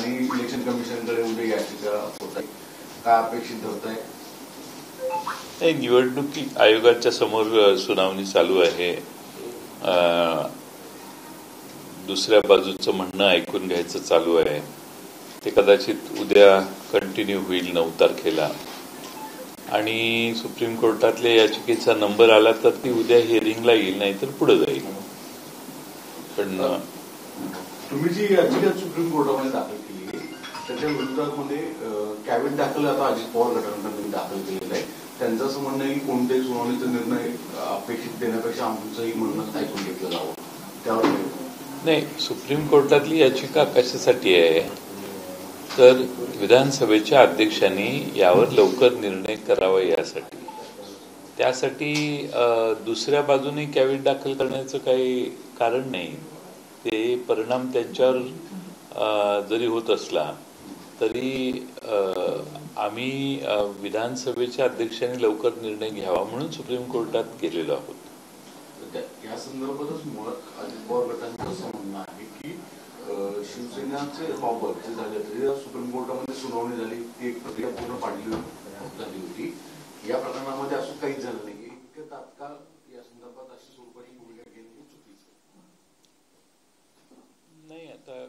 आणि इलेक्शन कमिशनकडे उद्या याचिका होत आहे, काय अपेक्षित होत आहे? निवडणूक आयोगाच्या समोर सुनावणी चालू आहे. दुसऱ्या बाजूचं म्हणणं ऐकून घ्यायचं चालू आहे. ते कदाचित उद्या कंटिन्यू होईल 9 तारखेला. आणि सुप्रीम कोर्टातल्या याचिकेचा नंबर आला तर ती उद्या हिअरिंगला येईल, नाहीतर पुढे जाईल. पण तुम्ही जी याचिका सुप्रीम कोर्टामध्ये दाखल केली त्याच्या विरोधामध्ये कॅबिनेट दाखल आता अजित पवार गटाने दाखल केलेलं आहे. त्यांचं असं म्हणणं आहे की कोणत्याही सुनावणीचा निर्णय अपेक्षित देण्यापेक्षा आमचंही म्हणणं ऐकून घेतलं जावं. त्यावर नाही, सुप्रीम कोर्टातली याचिका कशासाठी आहे तर विधानसभेच्या अध्यक्षांनी यावर लवकर निर्णय करावा यासाठी. त्यासाठी दुसऱ्या बाजूने कॅबिनेट दाखल करण्याचं काही कारण नाही. ते परिणाम त्यांच्यावर जरी होत असला तरी आम्ही विधानसभेच्या अध्यक्षांनी लवकर निर्णय घ्यावा म्हणून सुप्रीम कोर्टात गेलेलो आहोत. या संदर्भातच मुळात अजित पवार गटांचं असं म्हणणं आहे की शिवसेनाचे बाबत जे झाले तरी सुप्रीम कोर्टामध्ये सुनावणी झाली, ती एक प्रक्रिया पूर्ण पाडली झाली होती. या प्रकरणामध्ये असं काहीच झालं नाही. इतकं तात्काळ या संदर्भात अशी स्वरूपाची भूमिका घेणं चुकीचं नाही. आता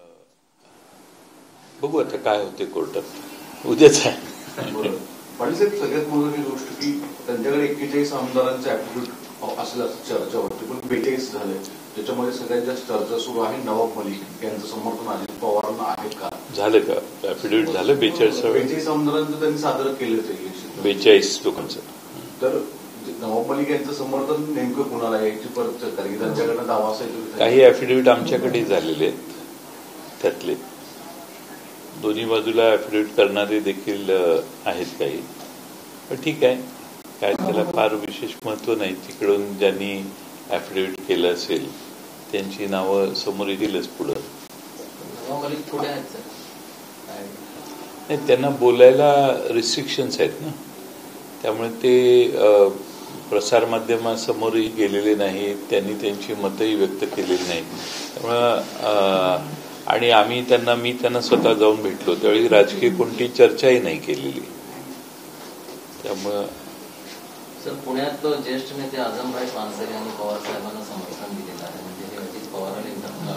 बघू आता काय होते कोर्टात, उद्याच आहे. पाटील सगळ्यात महत्वाची गोष्ट की त्यांच्याकडे 41 आमदारांचे ऍप्टिट्यूड असेल असं चर्चा होती, पण 42 झाले. त्याच्यामध्ये सगळ्यात जास्त चर्चा सुरू आहे नवाब मलिक यांचं समर्थन अजित पवारांना आहे का? झालं का ऍफिडेव्हिट झालं? 42 आमदारांचं त्यांनी सादर केलं इलेक्शन, 42 लोकांचं. तर नवाब मलिक यांचं समर्थन नेमकं कुणाला आहे याची परत चर्चा, कारण की त्यांच्याकडनं दावा असेल. काही ऍफिडेव्हिट आमच्याकडे झालेले आहेत, त्यातले दोन्ही बाजूला ऍफिडेव्हिट करणारे देखील आहेत काही. पण ठीक आहे, काय त्याला फार विशेष महत्व नाही. तिकडून ज्यांनी ऍफिडेव्हिट केलं असेल त्यांची नावं समोर येतीलच पुढं. नाही, त्यांना बोलायला रिस्ट्रिक्शन्स आहेत ना, त्यामुळे ते प्रसारमाध्यमासमोरही गेलेले नाहीत, त्यांनी त्यांची मतही व्यक्त केलेली नाहीत. त्यामुळं आणि मी त्यांना स्वतः जाऊन भेटलो त्यावेळी राजकीय कोणती चर्चाही नाही केलेली. त्यामुळं सर, पुण्यात ज्येष्ठ नेते आझमभाई पानसरे यांनी पवार साहेबांना समर्थन दिलेलं आहे, म्हणजे हे अजित पवारांनी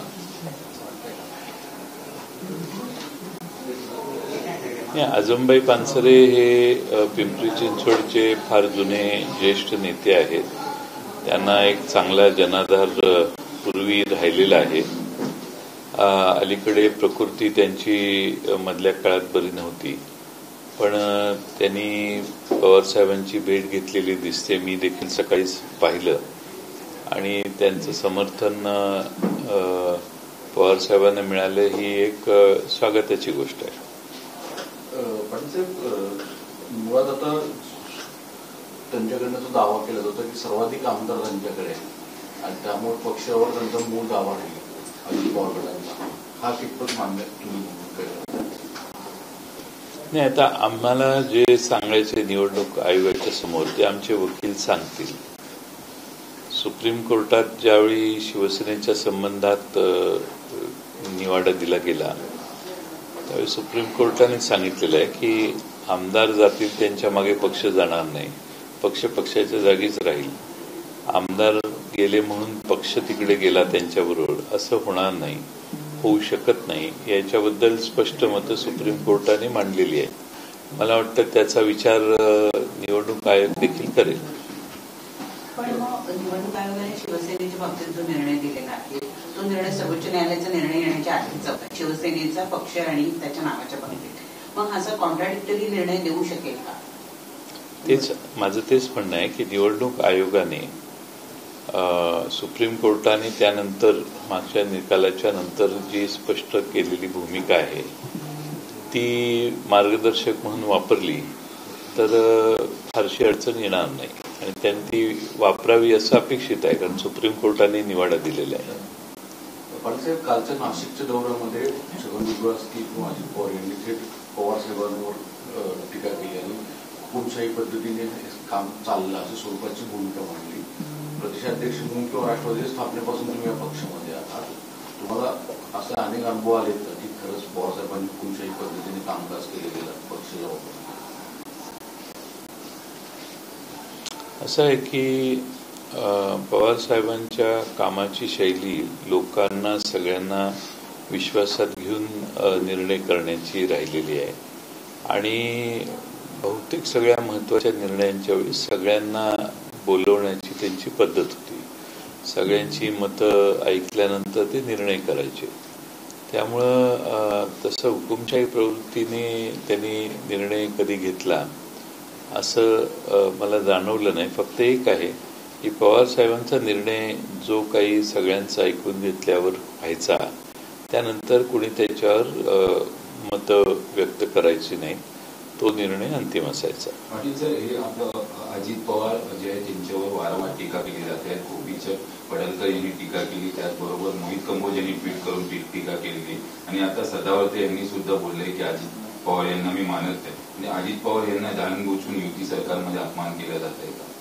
आझमभाई पानसरे हे पिंपरी चिंचवडचे फार जुने ज्येष्ठ नेते आहेत. त्यांना एक चांगला जनाधार पूर्वी राहिलेला आहे. अलीकडे प्रकृती त्यांची मधल्या काळात बरी नव्हती, पण त्यांनी पवारसाहेबांची भेट घेतलेली दिसते. मी देखील सकाळीच पाहिलं आणि त्यांचं समर्थन पवारसाहेबांना मिळालं ही एक स्वागताची गोष्ट आहे. पाटील, मुळात आता त्यांच्याकडनं जो दावा केला जातो की सर्वाधिक आमदार त्यांच्याकडे आहे आणि त्यामुळे पक्षावर त्यांचा मूळ दावा आहे अजित पवार गटांचा, हा कितपत मान्य तुम्ही? नाही, आता आम्हाला जे सांगायचे निवडणूक आयोगाच्या समोर ते आमचे वकील सांगतील. सुप्रीम कोर्टात ज्यावेळी शिवसेनेच्या संबंधात निवाडा दिला गेला त्यावेळी सुप्रीम कोर्टाने सांगितलेलं आहे की आमदार जातील त्यांच्या मागे पक्ष जाणार नाही, पक्ष पक्षाच्या जागीच राहील. आमदार गेले म्हणून पक्ष तिकडे गेला त्यांच्याबरोबर असं होणार नाही, होऊ शकत नाही. याच्याबद्दल स्पष्ट मतं सुप्रीम कोर्टाने मांडलेली आहे. मला वाटतं त्याचा विचार निवडणूक आयोग देखील करेल. पण मग निवडणूक आयोगाने शिवसेनेच्या बाबतीत जो निर्णय दिलेला आहे तो निर्णय सर्वोच्च न्यायालयाचा निर्णय येण्याच्या आधीच होता, शिवसेनेचा पक्ष आणि त्याच्या नावाच्या बाबतीत. मग असा कॉन्ट्राडिक्टरी निर्णय देऊ शकेल का? माझं तेच म्हणणं आहे की निवडणूक आयोगाने सुप्रीम कोर्टाने त्यानंतर मागच्या निकालाच्या नंतर जी स्पष्ट केलेली भूमिका आहे ती मार्गदर्शक म्हणून वापरली तर फारशी अडचण येणार नाही आणि त्यांनी ती वापरावी असं अपेक्षित आहे, कारण सुप्रीम कोर्टाने निवाडा दिलेला आहे. पाटील, कालच्या नाशिकच्या दौऱ्यामध्ये छगन भुजबळ असतील किंवा अजित पवार यांनी थेट पवार साहेबांवर टीका केली आणि हुकुमशाही पद्धतीने काम चाललं अशा स्वरूपाची भूमिका मांडली. प्रदेशाध्यक्ष म्हणून किंवा राष्ट्रवादी स्थापनेपासून तुम्ही या पक्षामध्ये आहात, तुम्हाला असे अनेक अनुभव आलेत की खरंच पवारसाहेब असं आहे की पवार साहेबांच्या कामाची शैली लोकांना सगळ्यांना विश्वासात घेऊन निर्णय करण्याची राहिलेली आहे आणि बहुतेक सगळ्या महत्त्वाच्या निर्णयांच्या वेळी सगळ्यांना बोलवण्याची त्यांची पद्धत होती. सगळ्यांची मतं ऐकल्यानंतर ते निर्णय करायचे. त्यामुळं तसं हुकुमशाही प्रवृत्तीने त्यांनी निर्णय कधी घेतला असं मला जाणवलं नाही. फक्त एक आहे की पवार साहेबांचा निर्णय जो काही सगळ्यांचा ऐकून घेतल्यावर व्हायचा, त्यानंतर कुणी त्याच्यावर मतं व्यक्त करायची नाही, तो निर्णय अंतिम असायचा. पाटील सर, हे आपलं अजित पवार जे आहे त्यांच्यावर वारंवार टीका केली जाते. गोपीचंद पडळकर यांनी टीका केली, त्याचबरोबर मोहित कंबोज यांनी ट्विट करून टीका केली आणि आता सदावर्ते यांनी सुद्धा बोलले की अजित पवार यांना मी मानत नाही. म्हणजे अजित पवार यांना जाणून युती सरकारमध्ये अपमान केला जात आहे का?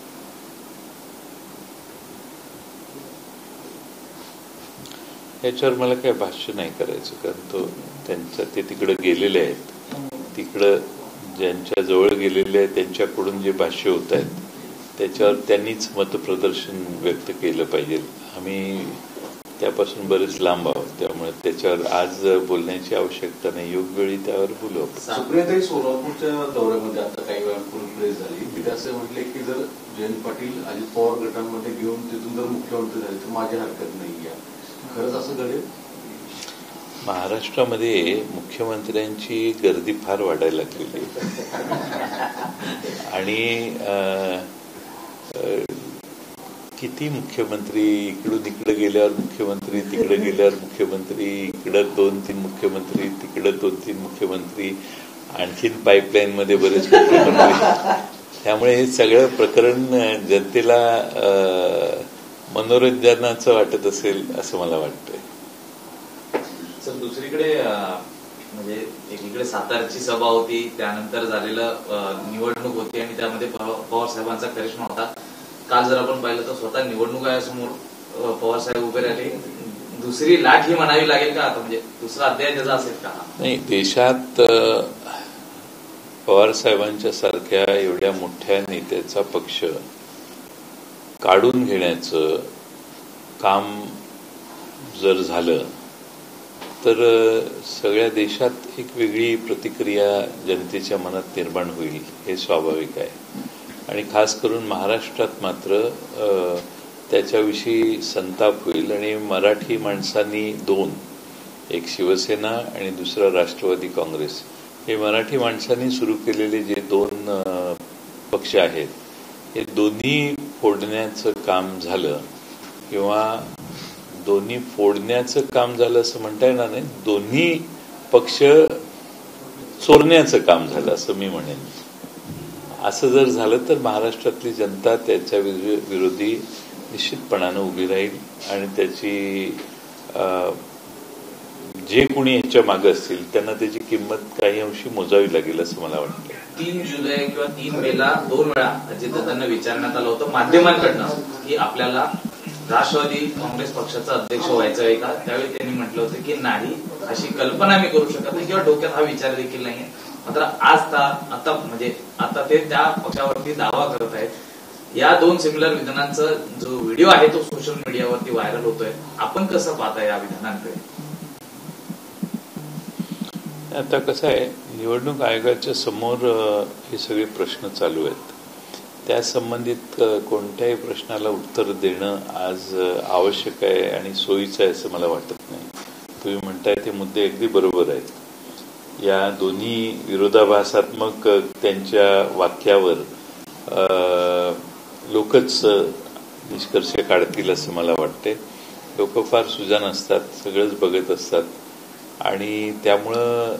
याच्यावर मला काही भाष्य नाही करायचं, कारण ते तिकडे गेलेले आहेत. तिकडं ज्यांच्या जवळ गेलेले आहेत त्यांच्याकडून जे भाष्य होत आहेत त्याच्यावर त्यांनीच मतप्रदर्शन व्यक्त केलं पाहिजे. आम्ही त्यापासून बरेच लांब आहोत, त्यामुळे त्याच्यावर आज बोलण्याची आवश्यकता नाही. योग्य वेळी त्यावर बोलू. सुप्रियाताई सोलापूरच्या दौऱ्यामध्ये आता काही वेळापूर्वी प्रेस झाली, तिथे असे म्हटले की जर जयंत पाटील अजित पवार गटांमध्ये घेऊन तिथून जर मुख्यमंत्री झाले तर माझी हरकत नाही आहे. खरंच असं घडेल? महाराष्ट्रामध्ये मुख्यमंत्र्यांची गर्दी फार वाढायला लागलेली आणि किती मुख्यमंत्री, इकडून इकडे गेल्यावर मुख्यमंत्री, तिकडे गेल्यावर मुख्यमंत्री, इकडं 2-3 मुख्यमंत्री, तिकडं 2-3 मुख्यमंत्री, आणखीन पाईपलाईन मध्ये बरेच मुख्यमंत्री. त्यामुळे हे सगळं प्रकरण जनतेला मनोरंजनाचं वाटत असेल असं मला वाटतंय. सर, दुसरीकडे म्हणजे एकीकडे सातारची सभा होती, त्यानंतर झालेलं निवडणूक होती आणि त्यामध्ये पवार साहेबांचा करिश्मा होता. काल जर आपण पाहिलं तर स्वतः निवडणूक आयोगासमोर पवार साहेब उभे राहिले. दुसरी लाट ही म्हणावी लागेल का आता, म्हणजे दुसरा अध्याय त्याचा असेल का? नाही, देशात पवार साहेबांच्या सारख्या एवढ्या मोठ्या नेत्याचा पक्ष काढून घेण्याचं काम जर झालं तर सगळ्या देशात एक वेगळी प्रतिक्रिया जनतेच्या मनात निर्माण होईल, हे स्वाभाविक आहे. आणि खास करून महाराष्ट्रात मात्र त्याच्याविषयी संताप होईल आणि मराठी माणसांनी दोन, एक शिवसेना आणि दुसरा राष्ट्रवादी काँग्रेस, हे मराठी माणसांनी सुरू केलेले जे दोन पक्ष आहेत, हे दोन्ही फोडण्याचं काम झालं किंवा दोन्ही फोडण्याचं काम झालं असं म्हणता येणार नाही, दोन्ही पक्ष चोरण्याचं काम झालं असं मी म्हणेन. असं जर झालं तर महाराष्ट्रातली जनता त्याच्या विरोधी निश्चितपणानं उभी राहील आणि त्याची जे कोणी याच्या मागे असतील त्यांना त्याची किंमत काही अंशी मोजावी लागेल असं मला वाटतं. 3 जुलै किंवा 3 मेला 2 वेळा अजितदादांना विचारण्यात आलं होतं माध्यमांकडनं की आपल्याला राष्ट्रवादी काँग्रेस पक्षाचा अध्यक्ष व्हायचं आहे का. त्यावेळी त्यांनी म्हटलं होतं की नाही, अशी कल्पना मी करू शकत नाही किंवा डोक्यात हा विचार देखील नाहीये. मात्र आता ते त्या पक्षावरती दावा करत आहेत. या 2 सिमिलर विधानांचा जो व्हिडिओ आहे तो सोशल मीडियावरती व्हायरल होतोय. आपण कसं पाहता या विधानांकडे? आता कसं आहे, निवडणूक आयोगाच्या समोर हे सगळे प्रश्न चालू आहेत. त्या संबंधित कोणत्याही प्रश्नाला उत्तर देणं आज आवश्यक आहे आणि सोयीचं आहे असं मला वाटत नाही. तुम्ही म्हणताय ते मुद्दे अगदी बरोबर आहेत. या दोन्ही विरोधाभासात्मक त्यांच्या वाक्यावर लोकच निष्कर्ष काढतील असं मला वाटते. लोक फार सुजाण असतात, सगळंच बघत असतात आणि त्यामुळं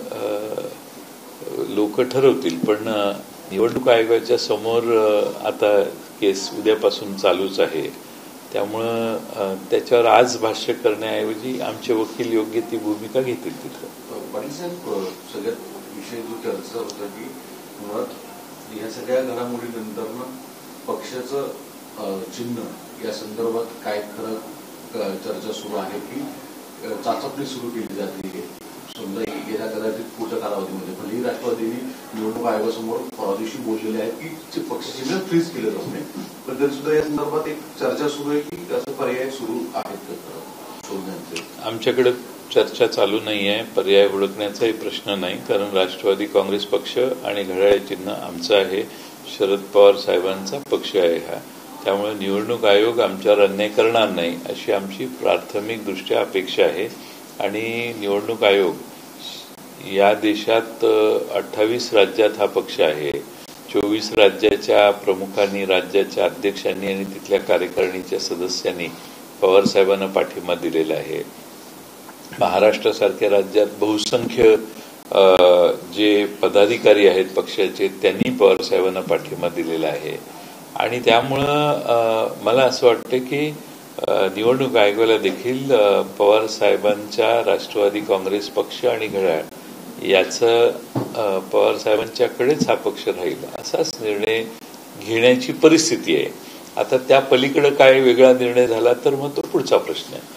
लोक ठरवतील. पण निवडणूक आयोगाच्या समोर आता केस उद्यापासून चालूच आहे, त्यामुळं त्याच्यावर आज भाष्य करण्याऐवजी आमचे वकील योग्य ती भूमिका घेतील तिथं. पाटील साहेब, सगळ्यात विषय जो चर्चा होता की मुळात या सगळ्या घडामोडीनंतर पक्षाचं चिन्ह या संदर्भात काय खरं चर्चा सुरू आहे की चाचपणी सुरू केली जाते. समजा गेल्या कदाचित पुढच्या कालावधीमध्ये भलेही राष्ट्रवादीने निवडणूक आयोगासमोर परवा दिवशी बोललेले आहेत की पक्षचिन्ह फ्रीज केलं जाऊ नये, पण तरी सुद्धा या संदर्भात एक चर्चा सुरू आहे की असं पर्याय सुरू आहेत शोधण्याचे. आमच्याकडे चर्चा चालू नाही आहे. पर्याय ओळखण्याचाही प्रश्न नाही, कारण राष्ट्रवादी काँग्रेस पक्ष आणि घड्याळ चिन्ह आमचं आहे, शरद पवार साहेबांचा पक्ष आहे हा. त्यामुळे निवडणूक आयोग आमच्यावर अन्याय करणार नाही अशी आमची प्राथमिक दृष्ट्या अपेक्षा आहे. आणि निवडणूक आयोग या देशात 28 राज्यात हा पक्ष आहे. 24 राज्याच्या प्रमुखांनी, राज्याच्या अध्यक्षांनी आणि तिथल्या कार्यकारिणीच्या सदस्यांनी पवार साहेबांना पाठिंबा दिलेला आहे. महाराष्ट्रासारख्या राज्यात बहुसंख्य जे पदाधिकारी आहेत पक्षाचे त्यांनी पवार साहेबांना पाठिंबा दिलेला आहे. आणि त्यामुळं मला असं वाटतं की निवडणूक आयोगाला देखील पवार साहेबांच्या राष्ट्रवादी काँग्रेस पक्ष आणि घड्याळ याचं पवार साहेबांच्याकडेच हा पक्ष राहील असाच निर्णय घेण्याची परिस्थिती आहे. आता त्या पलीकडे काय वेगळा निर्णय झाला तर मग तो पुढचा प्रश्न आहे.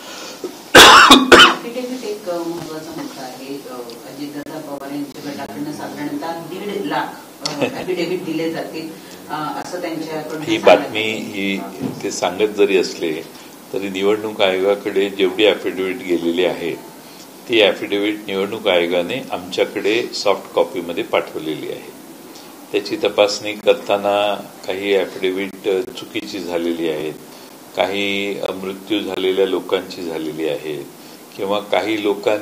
एक महत्वाचा मुद्दा आहे. अजितदादा पवार यांच्या गटाकडनं साधारणतः 1.5 लाख अॅफिडेव्हिट दिले जातील असं त्यांच्याकडून ही बातमी ही ते सांगत जरी असले तरी निवडणूक आयोगाकडे जेवढी अॅफिडेव्हिट गेलेली आहे ती अॅफिडेव्हिट निवडणूक आयोगाने आमच्याकडे सॉफ्ट कॉपीमध्ये पाठवलेली आहे. त्याची तपासणी करताना काही अॅफिडेव्हिट चुकीची झालेली आहेत, काही मृत्यू झालेल्या लोकांची झालेली आहेत किंवा काही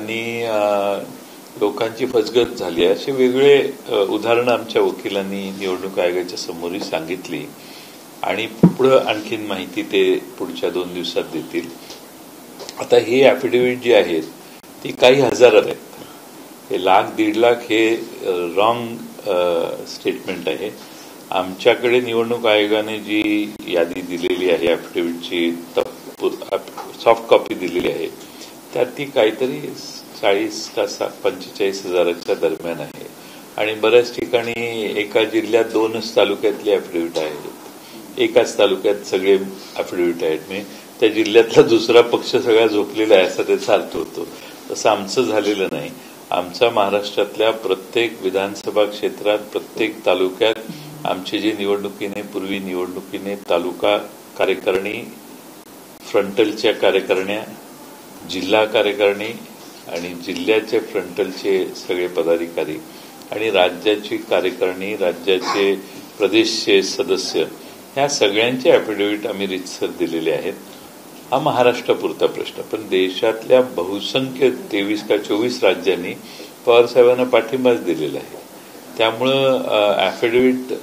लोकांची फसगत झाली आहे, असे वेगळे उदाहरणं आमच्या वकिलांनी निवडणूक आयोगाच्या समोरही सांगितली. आणि पुढं आणखीन माहिती ते पुढच्या 2 दिवसात देतील. आता हे अॅफिडेव्हिट जी आहेत ती काही हजारात आहेत. हे 1,00,000-1.5 लाख हे रॉंग स्टेटमेंट आहे. आमच्याकडे निवडणूक आयोगाने जी यादी दिलेली आहे अॅफिडेव्हिटची सॉफ्ट कॉपी दिलेली आहे त्यात ती काहीतरी 40 का 45 हजाराच्या दरम्यान आहे. आणि बऱ्याच ठिकाणी एका जिल्ह्यात 2च तालुक्यातले अॅफिडेव्हिट आहेत, एकाच तालुक्यात सगळे अॅफिडेव्हिट आहेत. म्हणजे त्या जिल्ह्यातला दुसरा पक्ष सगळा झोपलेला आहे असा त्याचा अर्थ होतो. तसं आमचं झालेलं नाही. आमचा महाराष्ट्रातल्या प्रत्येक विधानसभा क्षेत्रात प्रत्येक तालुक्यात आमचे जे पूर्वी निवडणुकीने तालुका कार्यकारिणी, फ्रंटलच्या कार्यकारिण्या, जिल्हा कार्यकारिणी आणि जिल्ह्याचे फ्रंटलचे सगळे पदाधिकारी आणि राज्याची कार्यकारिणी, राज्याचे प्रदेशचे सदस्य ह्या सगळ्यांचे अॅफिडेव्हिट आम्ही रीतसर दिलेले आहेत. हा महाराष्ट्रापुरता प्रश्न, पण देशातल्या बहुसंख्य 23 का 24 राज्यांनी पवार साहेबांना पाठिंबाच दिलेला आहे. त्यामुळं अॅफिडेव्हिट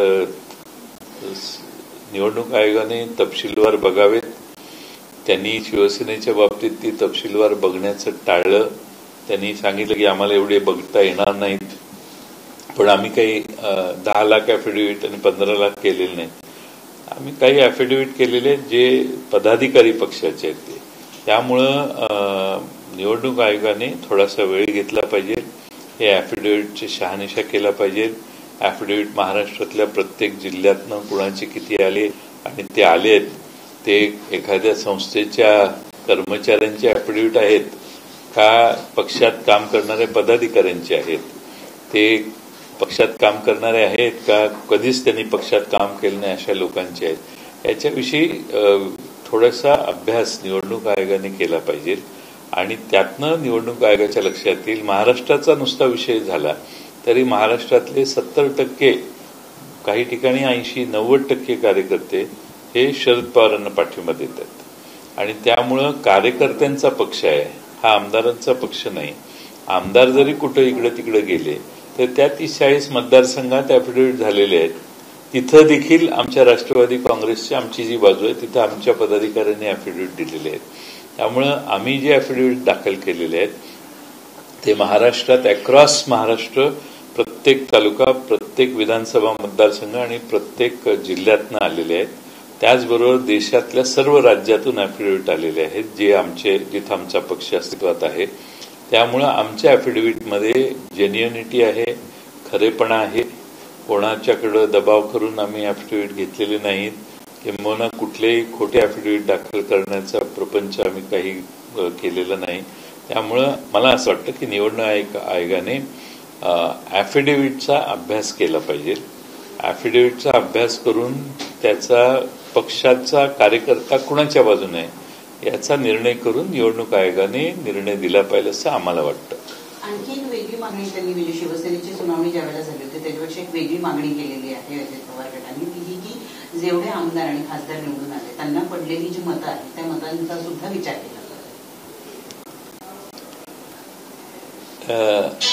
निवडणूक आयोगाने तपशीलवार बघावेत. त्यांनी शिवसेनेच्या बाबतीत ती तपशीलवार बघण्याचं टाळलं. त्यांनी सांगितलं की आम्हाला एवढे बघता येणार नाहीत, पण आम्ही काही 10 लाख अॅफिडेव्हिट आणि 15 लाख केलेले नाहीत. आम्ही काही अॅफिडेव्हिट केलेले जे पदाधिकारी पक्षाचे आहेत ते. त्यामुळं निवडणूक आयोगाने थोडासा वेळ घेतला पाहिजे. हे अॅफिडेव्हिटची शहानिशा केला पाहिजे. अॅफिडेव्हिट महाराष्ट्रातल्या प्रत्येक जिल्ह्यातनं कुणाचे किती आले आणि ते आलेत ते एखाद्या संस्थेच्या कर्मचाऱ्यांचे अॅफिडेव्हिट आहेत का पक्षात काम करणाऱ्या पदाधिकाऱ्यांचे आहेत, ते पक्षात काम करणारे आहेत का कधीच त्यांनी पक्षात काम केलं नाही अशा लोकांचे आहेत. याच्याविषयी थोडासा अभ्यास निवडणूक आयोगाने केला पाहिजे. आणि त्यातनं निवडणूक आयोगाच्या लक्षात येईल. महाराष्ट्राचा नुसता विषय झाला तरी महाराष्ट्रातले 70%, काही ठिकाणी 80-90% कार्यकर्ते हे शरद पवारांना पाठिंबा देतात. आणि त्यामुळं कार्यकर्त्यांचा पक्ष आहे हा आमदारांचा पक्ष नाही. आमदार जरी कुठं इकडे तिकडे गेले तर त्या 30-40 मतदारसंघात अॅफिडेव्हिट झालेले आहेत. तिथं देखील आमच्या राष्ट्रवादी काँग्रेसची आमची जी बाजू आहे तिथं आमच्या पदाधिकाऱ्यांनी अॅफिडेव्हिट दिलेले आहेत. त्यामुळं आम्ही जे अॅफिडेव्हिट दाखल केलेले आहेत ते महाराष्ट्रात अक्रॉस महाराष्ट्र प्रत्येक तालुका, प्रत्येक विधानसभा मतदारसंघ आणि प्रत्येक जिल्ह्यातनं आलेले आहेत. त्याचबरोबर देशातल्या सर्व राज्यातून अॅफिडेव्हिट आलेले आहेत जिथं आमचा पक्ष अस्तित्वात आहे. त्यामुळं आमच्या अॅफिडेव्हिटमध्ये जेन्युनिटी आहे, खरेपणा आहे. कोणाच्याकडं दबाव करून आम्ही अॅफिडेव्हिट घेतलेले नाहीत किंवा कुठलेही खोटे अॅफिडेव्हिट दाखल करण्याचा प्रपंच आम्ही काही केलेला नाही. त्यामुळं मला असं वाटतं की निवडणूक आयोगाने ॲफिडेव्हिटचा अभ्यास केला पाहिजे. ॲफिडेव्हिटचा अभ्यास करून त्याचा पक्षाचा कार्यकर्ता कुणाच्या बाजूने आहे याचा निर्णय करून निवडणूक आयोगाने निर्णय दिला पाहिजे असं आम्हाला वाटतं. आणखी एक वेगळी मागणी त्यांनी म्हणजे शिवसेनेची सुनावणी ज्यावेळेला झाली होती त्याच्यापेक्षा एक वेगळी मागणी केलेली आहे अजित पवार गटाने, ती ही की जेवढे आमदार आणि खासदार निवडून आले त्यांना पडलेली जी मतं आहेत त्या मतांचा सुद्धा विचार केला पाहिजे.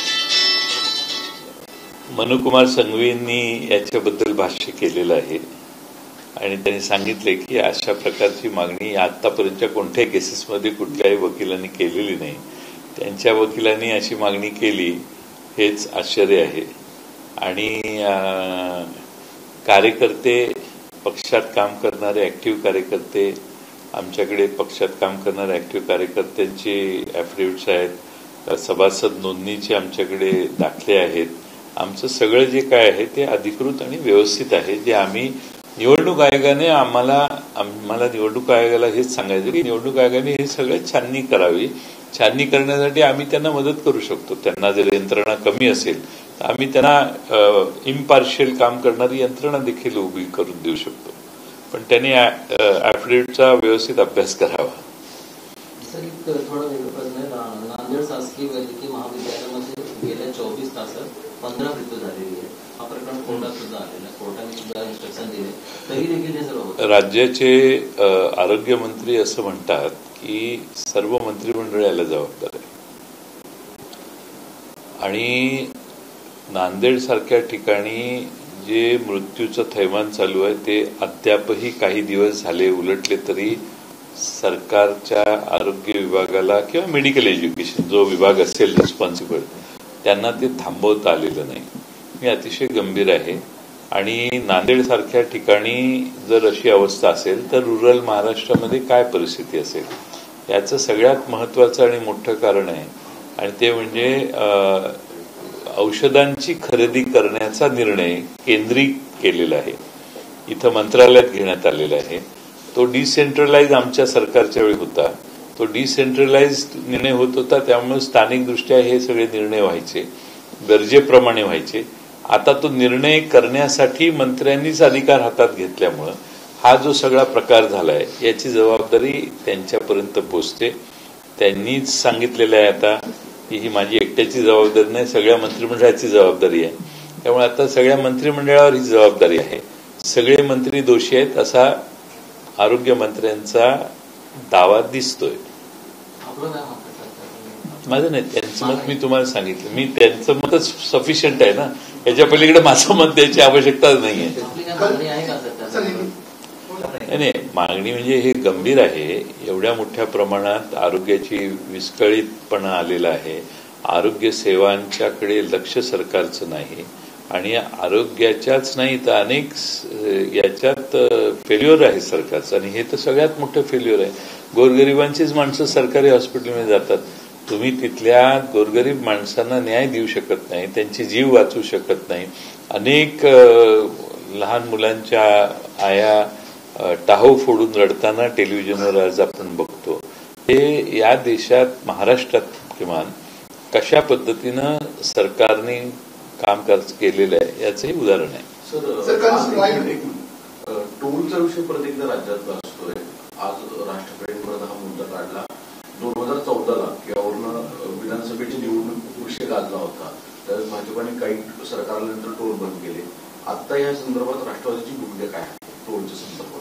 मनुकुमार संघवींनी याच्याबद्दल भाष्य केलेलं आहे आणि त्यांनी सांगितले की अशा प्रकारची मागणी आतापर्यंतच्या कोणत्याही केसेसमध्ये कुठल्याही वकिलांनी केलेली नाही. त्यांच्या वकिलांनी अशी मागणी केली हेच आश्चर्य आहे. आणि कार्यकर्ते, पक्षात काम करणारे ऍक्टिव्ह कार्यकर्ते, आमच्याकडे पक्षात काम करणाऱ्या ऍक्टिव्ह कार्यकर्त्यांचे ॲफिडेव्हिट्स आहेत, सभासद नोंदणीचे आमच्याकडे दाखले आहेत. आमचं सगळं जे काय आहे ते अधिकृत आणि व्यवस्थित आहे. जे आम्ही निवडणूक आयोगाने आम्हाला निवडणूक आयोगाला हेच सांगायचं की निवडणूक आयोगाने हे सगळं छाननी करावी. छाननी करण्यासाठी आम्ही त्यांना मदत करू शकतो. त्यांना जर यंत्रणा कमी असेल तर आम्ही त्यांना इम्पार्शियल काम करणारी यंत्रणा देखील उभी करून देऊ शकतो. पण त्यांनी ॲफिडेव्हिटचा व्यवस्थित अभ्यास करावा. सर एक थोडा वेगळा प्रश्न आहे. नांदेड शासकीय वैद्यकीय महाविद्यालयामध्ये गेल्या 24 तासात 15 मृत्यू झालेली आहे. हा प्रकरण कोर्टात सुद्धा आलेला, कोर्टाने सुद्धा इन्स्ट्रक्शन दिले, तरी देखील हे सर्व राज्याचे आरोग्यमंत्री असं म्हणतात की सर्व मंत्रिमंडळ याला जबाबदार आहे. आणि नांदेड सारख्या ठिकाणी जे मृत्यूचं थैमान चालू आहे ते अद्यापही काही दिवस झाले उलटले तरी सरकारच्या आरोग्य विभागाला किंवा मेडिकल एज्युकेशन जो विभाग असेल रिस्पॉन्सिबल त्यांना ते थांबवता आलेलं नाही. हे अतिशय गंभीर आहे. आणि नांदेड सारख्या ठिकाणी जर अशी अवस्था असेल तर रुरल महाराष्ट्रामध्ये काय परिस्थिती असेल याचं सगळ्यात महत्वाचं आणि मोठं कारण आहे. आणि ते म्हणजे औषधांची खरेदी करण्याचा निर्णय केंद्रित केलेला आहे, इथं मंत्रालयात घेण्यात आलेला आहे. तो डिसेंट्रलाइज आमच्या सरकारच्या वेळी होता. तो डिसेंट्रलाइज निर्णय होत होता, त्यामुळे स्थानिक दृष्ट्या हे सगळे निर्णय व्हायचे, गरजेप्रमाणे व्हायचे. आता तो निर्णय करण्यासाठी मंत्र्यांनीच अधिकार हातात घेतल्यामुळं हा जो सगळा प्रकार झालाय याची जबाबदारी त्यांच्यापर्यंत पोहोचते. त्यांनीच सांगितलेलं आहे आता की ही माझी एकट्याची जबाबदारी नाही, सगळ्या मंत्रिमंडळाची जबाबदारी आहे. त्यामुळे आता सगळ्या मंत्रिमंडळावर ही जबाबदारी आहे. सगळे मंत्री दोषी आहेत असा आरोग्य मंत्र्यांचा दावा दिसतोय. माझं नाही, त्यांचं मत मी तुम्हाला सांगितलं. मी त्यांचं मतच सफिशियंट आहे ना, याच्या पलीकडे माझं मत द्यायची आवश्यकता नाहीये. नाही, मागणी म्हणजे हे गंभीर आहे. एवढ्या मोठ्या प्रमाणात आरोग्याची विस्कळीतपणा आलेला आहे. आरोग्य सेवांच्याकडे लक्ष सरकारचं नाही आणि आरोग्याच्याच नाही तर अनेक याच्यात फेल्युअर आहे सरकारचं. आणि हे तर सगळ्यात मोठं फेल्युअर आहे. गोरगरिबांचीच माणसं सरकारी हॉस्पिटलमध्ये जातात. तुम्ही तिथल्या गोरगरीब माणसांना न्याय देऊ शकत नाही, त्यांचे जीव वाचवू शकत नाही. अनेक लहान मुलांच्या आया टाहो फोडून रडताना टेलिव्हिजनवर आज आपण बघतो. हे या देशात महाराष्ट्रात किमान कशा पद्धतीनं सरकारने कामकाज केलेलं आहे याचंही उदाहरण आहे. टोलचा विषय परत एकदा राज्यात असतोय. आज राष्ट्रपतींपर्यंत हा मुद्दा काढला. 2014ला यावरनं विधानसभेची निवडणूक विषय गाजला होता. त्यावेळेस भाजपाने काही सरकारला नंतर टोल बंद केले. आता या संदर्भात राष्ट्रवादीची भूमिका काय आहे टोलच्या संदर्भात?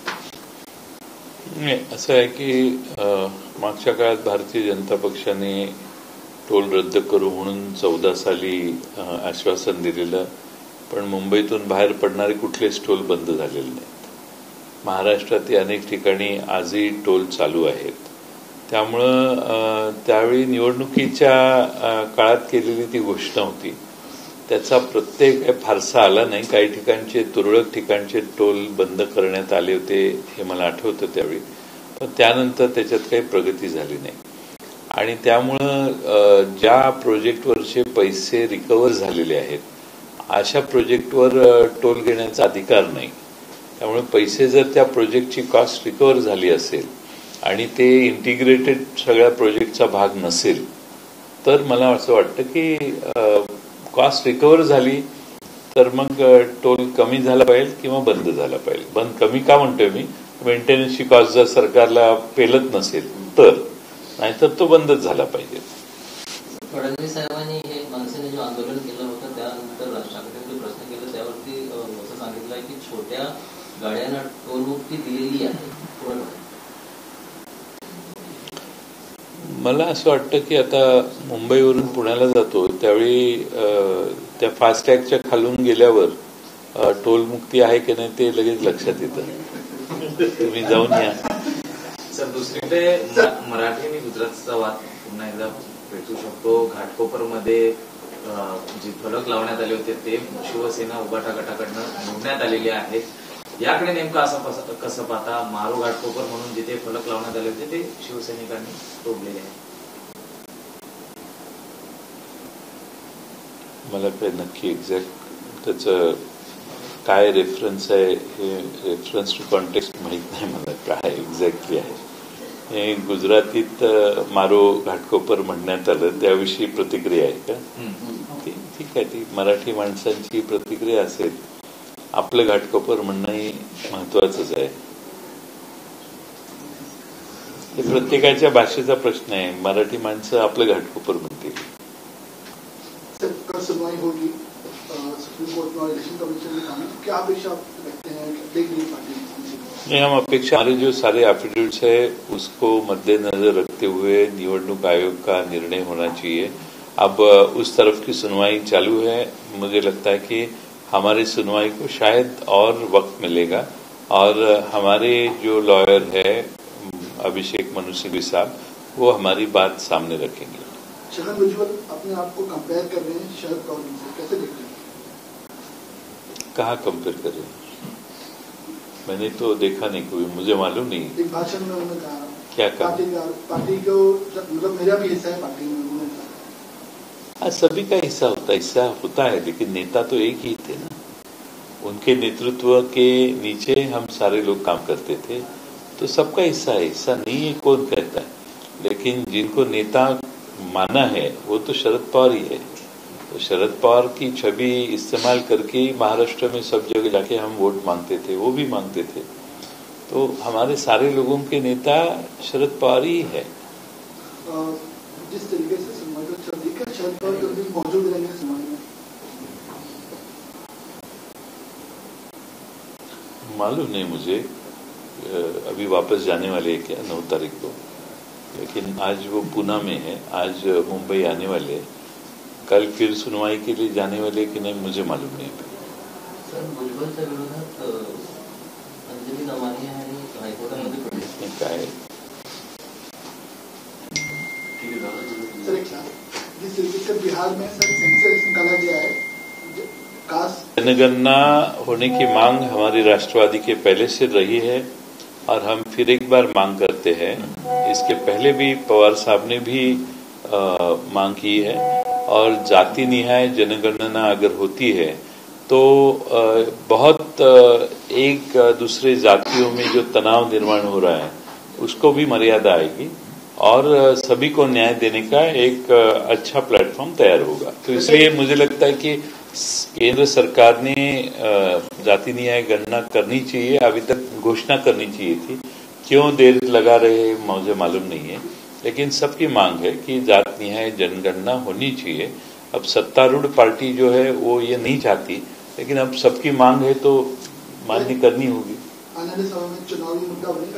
असं आहे की मागच्या काळात भारतीय जनता पक्षाने टोल रद्द करू म्हणून 14 साली आश्वासन दिलेलं, पण मुंबईतून बाहेर पडणारे कुठलेच टोल बंद झालेले नाहीत. महाराष्ट्रातील अनेक ठिकाणी आजही टोल चालू आहेत. त्यामुळं त्यावेळी निवडणुकीच्या काळात केलेली ती घोषणा होती, त्याचा प्रत्येक फारसा आला नाही. काही ठिकाणचे तुरळक ठिकाणचे टोल बंद करण्यात आले होते हे मला आठवतं त्यावेळी, पण त्यानंतर त्याच्यात काही प्रगती झाली नाही. आणि त्यामुळं ज्या प्रोजेक्टवरचे पैसे रिकव्हर झालेले आहेत अशा प्रोजेक्टवर टोल घेण्याचा अधिकार नाही. त्यामुळे पैसे जर त्या प्रोजेक्टची कॉस्ट रिकव्हर झाली असेल आणि ते इंटिग्रेटेड सगळ्या प्रोजेक्टचा भाग नसेल तर मला असं वाटतं की कॉस्ट रिकव्हर झाली तर मग टोल कमी झाला पाहिजे किंवा बंद झाला पाहिजे. बंद कमी का म्हणतोय मी, मेंटेनन्सची कॉस्ट जर सरकारला पेलत नसेल तर, नाहीतर तो बंदच झाला पाहिजे. फडणवीस साहेबांनी हे मनसेने जे आंदोलन केलं होतं त्यानंतर राज ठाकरेंनी प्रश्न केला त्यावरती असं सांगितलं की छोट्या गाड्यांना टोलमुक्ती दिलेली आहे. मला असं वाटतं की आता मुंबईवरून पुण्याला जातो त्यावेळी त्या फास्टॅगच्या खालून गेल्यावर टोलमुक्ती आहे की नाही ते लगेच लक्षात येतं. तुम्ही जाऊन या. सर, दुसरीकडे मराठी आणि गुजरातचा वाद पुन्हा एकदा भेटू शकतो. घाटकोपरमध्ये जे फलक लावण्यात आले होते ते शिवसेना उभाटा गटाकडनं निवडण्यात आलेले आहेत. याकडे नेमकं असं कसं पाहता? मारो घाटकोपर म्हणून जिथे फलक लावण्यात आले होते ते शिवसैनिकांनी तोडलेले आहे. मला काही नक्की एक्झॅक्ट त्याचं काय रेफरन्स आहे हे रेफरन्स टू कॉन्टेक्स्ट माहीत नाही मला काय एक्झॅक्टली आहे. हे गुजरातीत मारो घाटकोपर म्हणण्यात आलं त्याविषयी प्रतिक्रिया आहे का? ठीक आहे, ती मराठी माणसांची प्रतिक्रिया असेल. आपलं घाटकोपर म्हणणंही महत्वाचंच आहे. हे प्रत्येकाच्या भाषेचा प्रश्न आहे. मराठी माणसं आपलं घाटकोपर म्हणतील. कल सुनवाई होगी सुप्रीम कोर्ट में इलेक्शन कमीशन ने क्या अपेक्षा रखते हैं देखने पार्टी? नहीं, हम अपेक्षा हमारे जो सारे एफिडेविट्स है उसको मद्देनजर रखते हुए निवडणूक आयोग का निर्णय होना चाहिए. अब उस तरफ की सुनवाई चालू है. मुझे लगता है कि हमारी सुनवाई को शायद और वक्त मिलेगा और हमारे जो लॉयर है अभिषेक मनु सिंघवी साहब वो हमारी बात सामने रखेंगे. छगन भुजबल अपने आप को कंपेयर कर रहे हैं शरद पवार से, कैसे देखते हैं? कहाँ कंपेयर कर रहे हैं? मैंने तो देखा नहीं कोई, मुझे मालूम नहीं. एक भाषण में उन्होंने कहा क्या कहा? पार्टी को मतलब मेरा भी हिस्सा है पार्टी में, उन्होंने कहा. सभी का हिस्सा होता है लेकिन नेता तो एक ही थे ना. उनके नेतृत्व के नीचे हम सारे लोग काम करते थे तो सबका हिस्सा है. हिस्सा नहीं है कौन कहता है, लेकिन जिनको नेता माना है वो तो शरद पवार ही है. तो शरद पवार की छवि इस्तेमाल करके महाराष्ट्र में सब जगह जाके हम वोट मांगते थे, वो भी मांगते थे. तो हमारे सारे लोगों के नेता शरद पवार ही है. जिस तरीके से शरद पवार मौजूद रहेंगे समाज में, मालूम नहीं मुझे. अभी वापस जाने वाले हैं क्या 9 तारीख को, लेकिन आज वो पुणे में है, आज मुंबई आने वाले हैं. कल फिर सुनवाई के लिए जाने वाले कि नहीं मुझे मालूम नहीं. सर, भुजबळच्या विरोधात अंजली दमानी आणि हायकोर्टामध्ये प्रश्न काय सर एक जिस तरीके से बिहार में सर सेंसस निकाला गया है, कास्ट जनगणना होने की मांग हमारी राष्ट्रवादी के पहले से रही है और हम फिर एक बार मांग करते हैं. इसके पहले भी पवार साहब ने भी मांग की है और जाति निहाय जनगणना अगर होती है तो बहुत एक दूसरे जातियों में जो तनाव निर्माण हो रहा है उसको भी मर्यादा आएगी और सभी को न्याय देने का एक अच्छा प्लेटफॉर्म तैयार होगा. तो इसलिए मुझे लगता है कि केंद्र सरकार ने जाति न्याय गणना करनी चाहिए. अभी तक घोषणा करनी चाहिए थी. क्यों देर लगा रहे मुझे मालूम नहीं है, लेकिन सबकी मांग है कि जात न्याय जनगणना होनी चाहिए. अब सत्तारूढ़ पार्टी जो है वो ये नहीं चाहती, लेकिन अब सबकी मांग है तो मान्य करनी होगी. आने वाले समय में चुनावी मुद्दा बनेगा.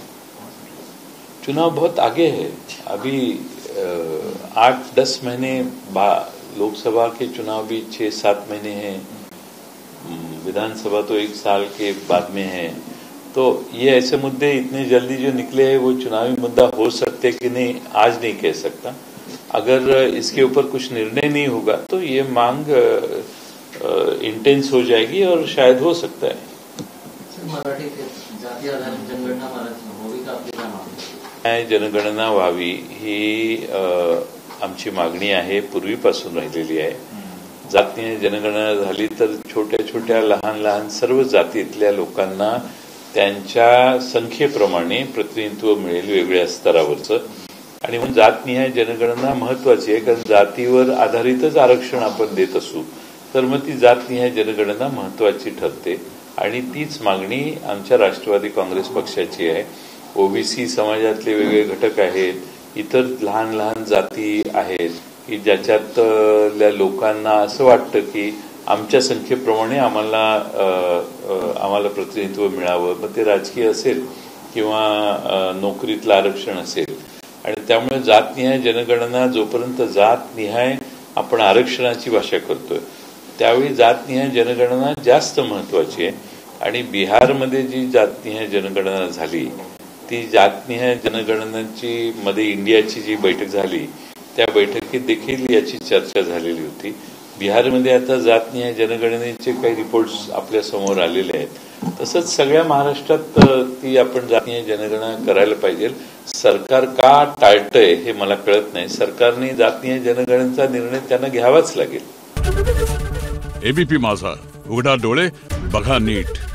चुनाव बहुत आगे है. अभी 8-10 महीने लोकसभा के चुनाव भी 6-7 महीने हैं. विधानसभा तो 1 साल के बाद में है. तो ये ऐसे मुद्दे इतने जल्दी जो निकले हैं वो चुनावी मुद्दा हो सकते कि नहीं आज नहीं कह सकता. अगर इसके ऊपर कुछ निर्णय नहीं होगा तो ये मांग इंटेंस हो जाएगी और शायद हो सकता है. मराठी जाती आधारित जनगणना होवी का आपली काय मागणी? जनगणना व्हावी ही आमची मागणी आहे, पूर्वीपासून राहिलेली आहे. जातीय जनगणना झाली तर छोट्या छोट्या लहान लहान सर्व जातीतल्या लोकांना त्यांच्या संख्येप्रमाणे प्रतिनिधित्व मिळेल वेगवेगळ्या स्तरावरचं. आणि म्हणून जातनिहाय जनगणना महत्वाची आहे, कारण जातीवर आधारितच आरक्षण आपण देत असू तर मग ती जातनिहाय जनगणना महत्वाची ठरते. आणि तीच मागणी आमच्या राष्ट्रवादी काँग्रेस पक्षाची आहे. ओबीसी समाजातले वेगवेगळे घटक आहेत, इतर लहान लहान जाती आहेत की ज्याच्यातल्या लोकांना असं वाटतं की आमच्या संख्येप्रमाणे आम्हाला प्रतिनिधित्व मिळावं, मग ते राजकीय असेल किंवा नोकरीतलं आरक्षण असेल. आणि त्यामुळे जातनिहाय जनगणना जोपर्यंत जातनिहाय आपण आरक्षणाची भाषा करतोय त्यावेळी जातनिहाय जनगणना जास्त महत्वाची आहे. आणि बिहारमध्ये जी जातनिहाय जनगणना झाली ती जातनिहाय जनगणनेची मध्ये इंडियाची जी बैठक झाली त्या बैठकीत देखील याची चर्चा झालेली होती. बिहारमध्ये आता जातनिहाय जनगणनेचे काही रिपोर्ट्स आपल्या समोर आलेले आहेत. तसंच सगळ्या महाराष्ट्रात ती आपण जातनिहाय जनगणना करायला पाहिजे. सरकार का टाळतंय हे मला कळत नाही. सरकारने जातनिहाय जनगणनेचा निर्णय त्यांना घ्यावाच लागेल. एबीपी माझा, उघडा डोळे बघा नीट.